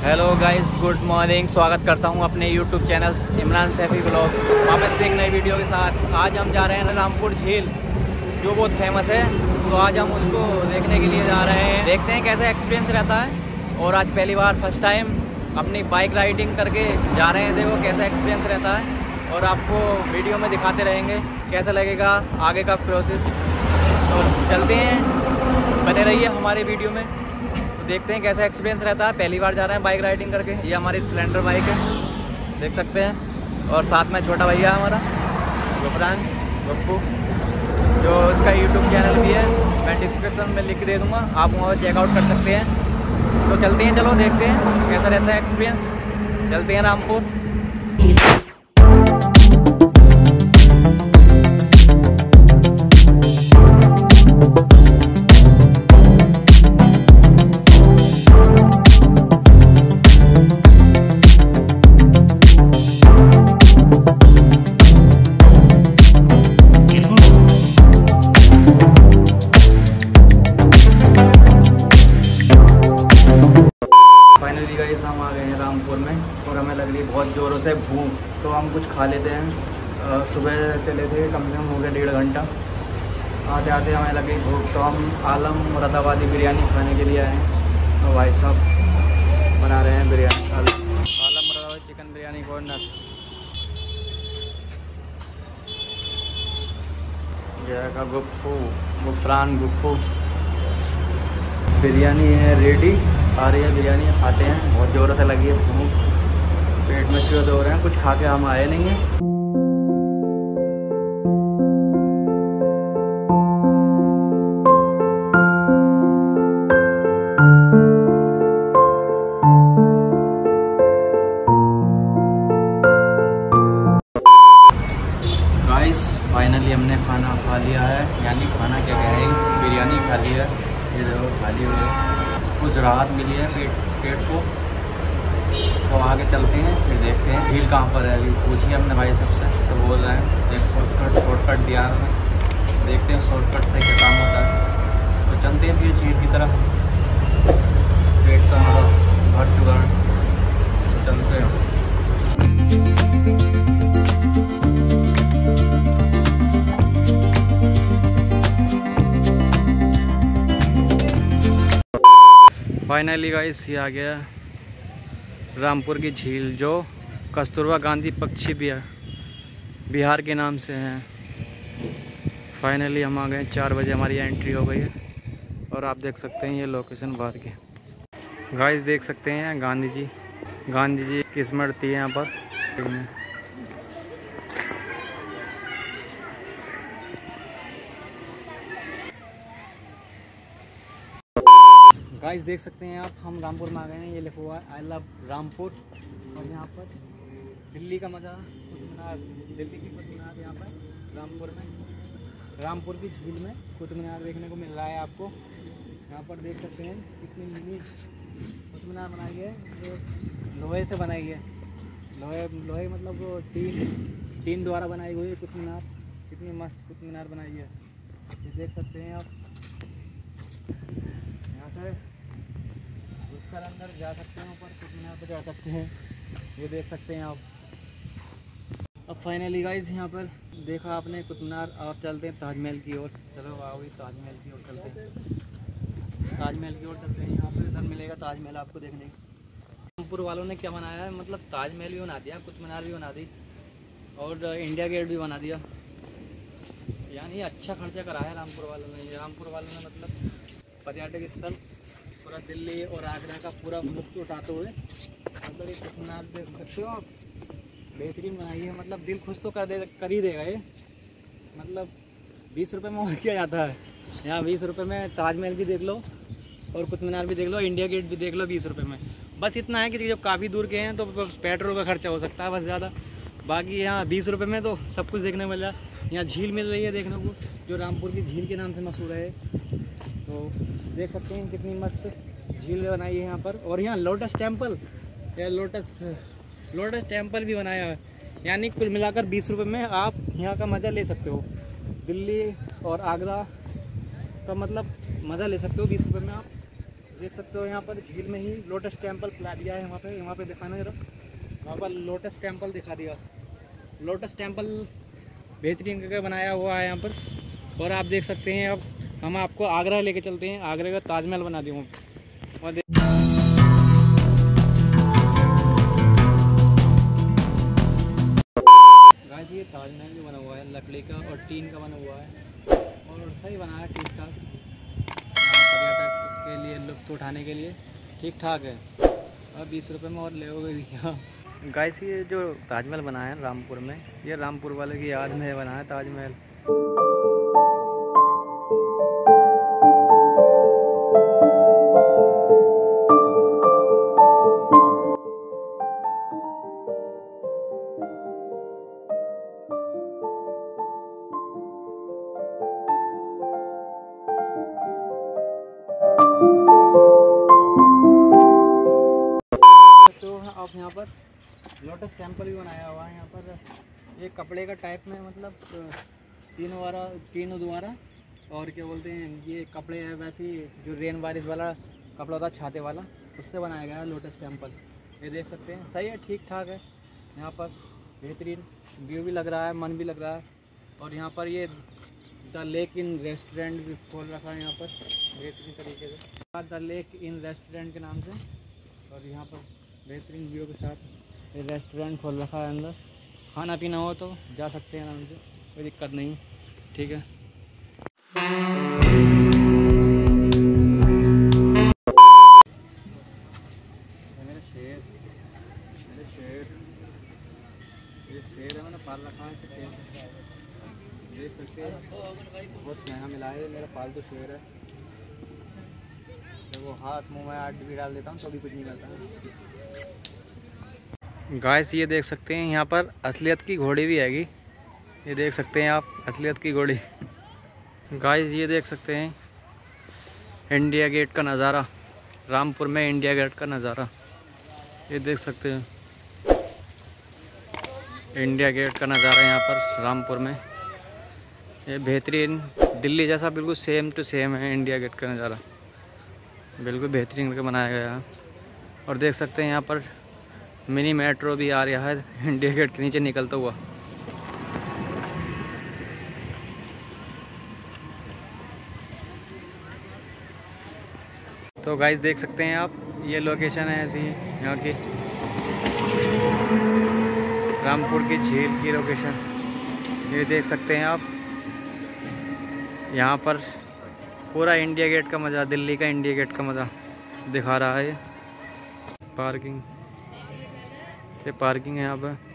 Hello guys, good morning. स्वागत करता हूं अपने YouTube channel Imran Saifi blog वापस से एक नई वीडियो के साथ। आज हम जा रहे हैं रामपुर झील, जो बहुत फेमस है। तो आज हम उसको देखने के लिए जा रहे हैं। देखते हैं कैसा एक्सपीरियंस रहता है। और आज पहली बार फर्स्ट टाइम अपनी बाइक राइडिंग करके जा रहे हैं। देखो कैसा एक्सपीरियंस रहता है और आपको वीडियो में दिखाते रहेंगे कैसा लगेगा आगे का प्रोसेस। तो चलते हैं, बने रहिए हमारे वीडियो में। देखते हैं कैसा एक्सपीरियंस रहता है। पहली बार जा रहे हैं बाइक राइडिंग करके। ये हमारी स्प्लेंडर बाइक है, देख सकते हैं। और साथ में छोटा भैया हमारा गुफरान गप्पू, जो इसका यूट्यूब चैनल भी है, मैं डिस्क्रिप्शन में लिख दे दूँगा, आप वहाँ चेकआउट कर सकते हैं। तो चलते हैं, चलो देखते हैं कैसा रहता है एक्सपीरियंस। चलते हैं रामपुर। फाइनली गाइस हम आ गए हैं रामपुर में और हमें लग रही है बहुत ज़ोरों से भूख। तो हम कुछ खा लेते हैं। सुबह चले थे, कम से कम हो गया 1.5 घंटा। आते आते हमें लगी भूख, तो हम आलम मुरादाबादी बिरयानी खाने के लिए आए हैं। तो भाई साहब बना रहे हैं बिरयानी। Alam Moradabadi chicken biryani corner. यह का गुफ्फू, गुफरान गुफ्फू। बिरयानी है रेडी, आ रही है बिरयानी, खाते हैं। बहुत ज़ोरों से लगी है भूख, पेट में चूहे हो रहे हैं। कुछ खा के हम आए नहीं हैं। गाइस फाइनली हमने खाना खा लिया है, यानी खाना क्या कहें, बिरयानी खा ली है। ये देखो खाली हुई है, कुछ राहत मिली है पेट को। तो आगे चलते हैं, फिर देखते हैं झील कहाँ पर है। अभी पूछिए हमने भाई सबसे, तो बोल रहे हैं एक शॉर्टकट दिया है हमें। देखते हैं शॉर्टकट से क्या काम होता है। तो चलते हैं फिर झील की तरफ। पेट तो हमारा भर चुका है, तो चलते हैं। फाइनली गाइस ये आ गया रामपुर की झील, जो कस्तूरबा गांधी पक्षी बिहार के नाम से है। फाइनली हम आ गए, 4 बजे हमारी एंट्री हो गई है। और आप देख सकते हैं ये लोकेशन बाहर की। गाइस देख सकते हैं गांधी जी की स्मृति है यहाँ पर। गाइस देख सकते हैं आप, हम रामपुर में आ गए हैं। ये लिखा हुआ है आई लव रामपुर। और यहाँ पर दिल्ली का मज़ा, कुतुब मीनार, दिल्ली की कुतुब मीनार यहाँ पर रामपुर में, रामपुर की झील में कुतुब मीनार देखने को मिल रहा है आपको। यहाँ पर देख सकते हैं कितनी मिनी कुतुब मीनार बनाई है, जो लोहे से बनाई है। लोहे मतलब वो टीन द्वारा बनाई हुई है कुतुब मीनार। कितनी मस्त कुतुब मीनार बनाई है, ये देख सकते हैं आप। यहाँ से घुसकर अंदर जा सकते हैं, ऊपर कुतुब मीनार पर जा सकते हैं, ये देख सकते हैं आप। अब फाइनली गाइस यहाँ पर देखा आपने कुतुब मीनार। और चलते हैं ताजमहल की ओर। चलो आओ, ताजमहल की ओर चलते हैं। ताजमहल की ओर चलते हैं। यहाँ पर इधर मिलेगा ताजमहल आपको देखने को। रामपुर वालों ने क्या बनाया है, मतलब ताजमहल भी बना दिया, कुतुब मीनार भी बना दी, और इंडिया गेट भी बना दिया। यानी अच्छा खर्चा करा है रामपुर वालों ने। रामपुर वालों ने मतलब पर्यटक स्थल पूरा दिल्ली और आगरा का पूरा लुत्फ उठाते हुए, मतलब ये कुतुब मीनार देख सकते हो आप, बेहतरीन बनाई है। मतलब दिल खुश तो कर ही देगा ये। मतलब 20 रुपये में और किया जाता है। यहाँ 20 रुपये में ताजमहल भी देख लो और कुतुब मीनार भी देख लो, इंडिया गेट भी देख लो 20 रुपये में। बस इतना है कि जब काफ़ी दूर के हैं तो पेट्रोल का खर्चा हो सकता है बस ज़्यादा। बाकी यहाँ 20 रुपये में तो सब कुछ देखने मिल रहा है। यहाँ झील मिल रही है देखने को, जो रामपुर की झील के नाम से मशहूर है। तो देख सकते हैं कितनी मस्त झील बनाई है यहाँ पर। और यहाँ लोटस टेम्पल या लोटस टेम्पल भी बनाया है। यानी कुल मिलाकर 20 रुपये में आप यहाँ का मज़ा ले सकते हो। दिल्ली और आगरा का मतलब मज़ा ले सकते हो 20 रुपये में आप। देख सकते हो यहाँ पर झील में ही लोटस टेम्पल खिला दिया है। वहाँ पे दिखाना जरा, वहाँ पर लोटस टेम्पल दिखा दिया। लोटस टेम्पल बेहतरीन करके बनाया हुआ है यहाँ पर। और आप देख सकते हैं, अब हम आपको आगरा लेके चलते हैं। आगरा का ताजमहल बना दिया हूँ। और गाइस ये ताजमहल भी बना हुआ है, लकड़ी का और टीन का बना हुआ है और सही बना है, ठीक ठाक। पर्यटक के लिए लुत्फ उठाने के लिए ठीक ठाक है। अब 20 रुपये में और ले भी क्या। गाइस ये जो ताजमहल बना है रामपुर में, ये रामपुर वाले की याद में बना है ताजमहल। तो अब यहाँ पर लोटस टेम्पल भी बनाया हुआ है। यहाँ पर ये कपड़े का टाइप में, मतलब तीनों द्वारा और क्या बोलते हैं, ये कपड़े है वैसे ही जो रेन बारिश वाला कपड़ा होता है छाते वाला, उससे बनाया गया है लोटस टेम्पल। ये देख सकते हैं, सही है, ठीक ठाक है। यहाँ पर बेहतरीन व्यू भी लग रहा है, मन भी लग रहा है। और यहाँ पर ये द लेक इन रेस्टोरेंट भी खोल रखा है यहाँ पर बेहतरीन तरीके से, द लेक इन रेस्टोरेंट के नाम से। और यहाँ पर बेहतरीन व्यू के साथ ये रेस्टोरेंट खोल रखा है। अंदर खाना पीना हो तो जा सकते हैं आराम से, कोई दिक्कत नहीं, ठीक है। मेरे शेर ये शेर है, मैंने पाल रखा है। शेर देख सकते हैं, बहुत महंगा मिला है। मेरा पालतू शेर है। जब वो हाथ मुँह में आट भी डाल देता हूँ तो भी कुछ नहीं करता। गाइस ये देख सकते हैं, यहाँ पर असलियत की घोड़ी भी हैगी। ये देख सकते हैं आप, असलियत की घोड़ी। गाइस ये देख सकते हैं इंडिया गेट का नज़ारा, रामपुर में इंडिया गेट का नज़ारा। ये देख सकते हैं इंडिया गेट का नज़ारा यहाँ पर रामपुर में। ये बेहतरीन, दिल्ली जैसा बिल्कुल सेम टू सेम है इंडिया गेट का नज़ारा, बिल्कुल बेहतरीन करके बनाया गया है। और देख सकते हैं यहाँ पर मिनी मेट्रो भी आ रहा है इंडिया गेट के नीचे निकलता हुआ। तो गाइस देख सकते हैं आप, ये लोकेशन है ऐसी यहाँ की, रामपुर की झील की लोकेशन। ये देख सकते हैं आप, यहाँ पर पूरा इंडिया गेट का मज़ा, दिल्ली का इंडिया गेट का मज़ा दिखा रहा है। पार्किंग, ये पार्किंग है यहाँ पर।